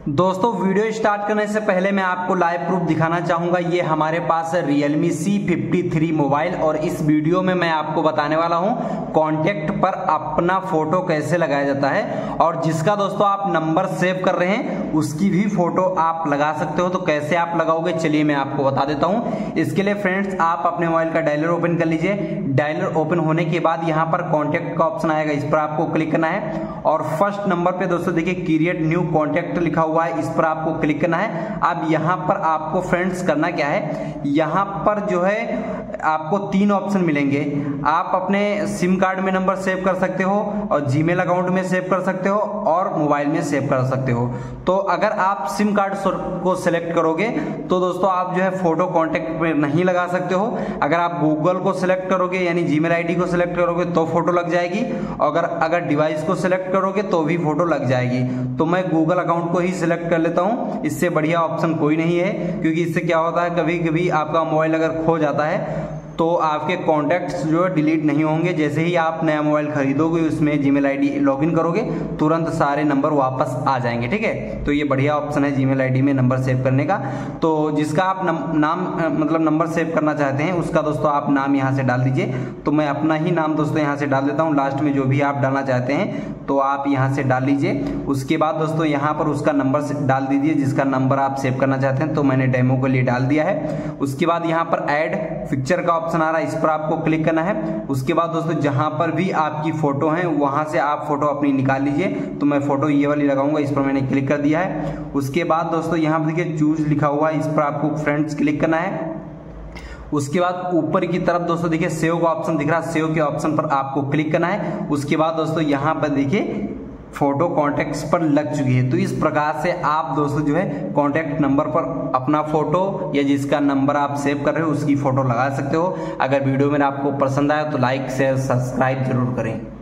दोस्तों video start करने से पहले मैं आपको लाइव प्रूफ दिखाना चाहूंगा। ये हमारे पास है Realme C53 मोबाइल और इस वीडियो में मैं आपको बताने वाला हूं कॉन्टेक्ट पर अपना फोटो कैसे लगाया जाता है और जिसका दोस्तों आप नंबर सेव कर रहे हैं उसकी भी फोटो आप लगा सकते हो। तो कैसे आप लगाओगे चलिए मैं आपको बता देता हूं। इसके लिए फ्रेंड्स आप अपने मोबाइल का डायलर ओपन कर लीजिए। डायलर ओपन होने के बाद यहाँ पर कॉन्टेक्ट का ऑप्शन आएगा, इस पर आपको क्लिक करना है और फर्स्ट नंबर पे दोस्तों देखिए क्रिएट न्यू कॉन्टेक्ट लिखा हुआ है, इस पर आपको क्लिक करना है। अब यहाँ पर आपको फ्रेंड्स करना क्या है, यहाँ पर जो है आपको तीन ऑप्शन मिलेंगे। आप अपने सिम कार्ड में नंबर सेव कर सकते हो और जीमेल अकाउंट में सेव कर सकते हो और मोबाइल में सेव कर सकते हो। तो अगर आप सिम कार्ड को सिलेक्ट करोगे तो दोस्तों आप जो है फोटो कॉन्टेक्ट में नहीं लगा सकते हो। अगर आप गूगल को सिलेक्ट करोगे यानी जीमेल आईडी को सिलेक्ट करोगे तो फोटो लग जाएगी, और अगर डिवाइस को सिलेक्ट करोगे तो भी फोटो लग जाएगी। तो मैं गूगल अकाउंट को ही सिलेक्ट कर लेता हूं, इससे बढ़िया ऑप्शन कोई नहीं है। क्योंकि इससे क्या होता है, कभी कभी आपका मोबाइल अगर खो जाता है तो आपके कॉन्टैक्ट्स जो है डिलीट नहीं होंगे। जैसे ही आप नया मोबाइल खरीदोगे उसमें जीमेल आईडी लॉगिन करोगे तुरंत सारे नंबर वापस आ जाएंगे। ठीक है, तो ये बढ़िया ऑप्शन है जीमेल आईडी में नंबर सेव करने का। तो जिसका आप नाम मतलब नंबर सेव करना चाहते हैं उसका दोस्तों आप नाम यहाँ से डाल दीजिए। तो मैं अपना ही नाम दोस्तों यहाँ से डाल देता हूँ। लास्ट में जो भी आप डालना चाहते हैं तो आप यहाँ से डाल लीजिए। उसके बाद दोस्तों यहाँ पर उसका नंबर डाल दीजिए जिसका नंबर आप सेव करना चाहते हैं। तो मैंने डेमो के लिए डाल दिया है। उसके बाद यहाँ पर ऐड पिक्चर का ऑप्शन आ रहा है, इस पर आपको क्लिक करना है। उसके बाद दोस्तों जहां पर भी आपकी फोटो है वहां से आप फोटो अपनी निकाल लीजिए। तो मैं फोटो ये वाली लगाऊंगा, इस पर मैंने क्लिक कर दिया है। उसके बाद दोस्तों यहाँ पर देखिए चूज लिखा हुआ है, इस पर आपको फ्रेंड्स क्लिक करना है। उसके बाद ऊपर की तरफ दोस्तों देखिए सेव का ऑप्शन दिख रहा है, सेव के ऑप्शन पर आपको क्लिक करना है। उसके बाद दोस्तों यहाँ पर देखिए फोटो कॉन्टेक्ट्स पर लग चुकी है। तो इस प्रकार से आप दोस्तों जो है कॉन्टेक्ट नंबर पर अपना फोटो या जिसका नंबर आप सेव कर रहे हो उसकी फोटो लगा सकते हो। अगर वीडियो मेरा आपको पसंद आया तो लाइक शेयर सब्सक्राइब जरूर करें।